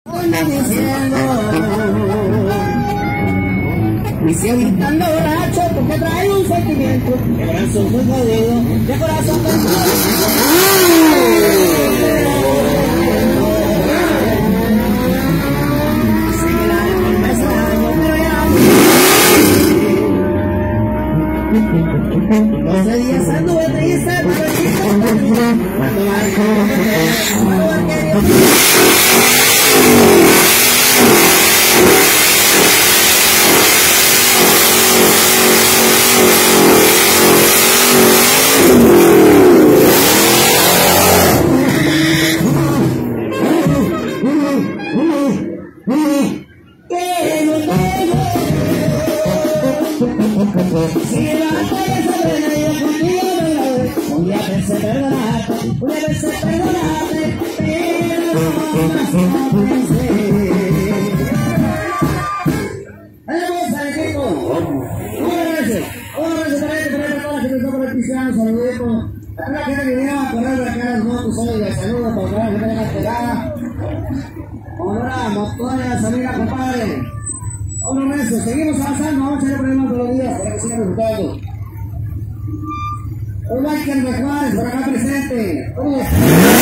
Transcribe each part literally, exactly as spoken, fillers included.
Y sigo gritando borracho porque trae un sentimiento de corazón muy jodido, de corazón muy doce días anduve triste, cuando si la batalla se frena y yo contigo me grabé, un día pensé perdonarte, una vez pensé perdonarte, pero más no pensé. ¡Vamos al equipo! ¡Muchas gracias! ¡Muchas gracias por toda la gente que está por el piso! ¡Un saludito! A la gente que vinieron a correr de acá a las motos hoy, de saludos para toda la gente que está pegada. Honora, motoras, amiga, compadre. Hola, Rezo, seguimos avanzando, vamos a hacer problemas todos los días para que sigan resultando. Un Michael de Juárez, por acá presente. ¿Cómo está?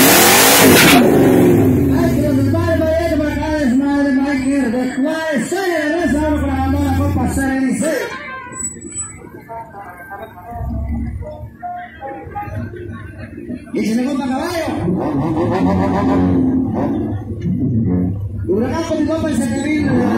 Ay, que los desmadre por allá, por acá desmadre Michael de Juárez. Soy de Rezo, vamos para mandar la copa C N C. Y se me compra caballo. Huracán con mi compa el Seterino.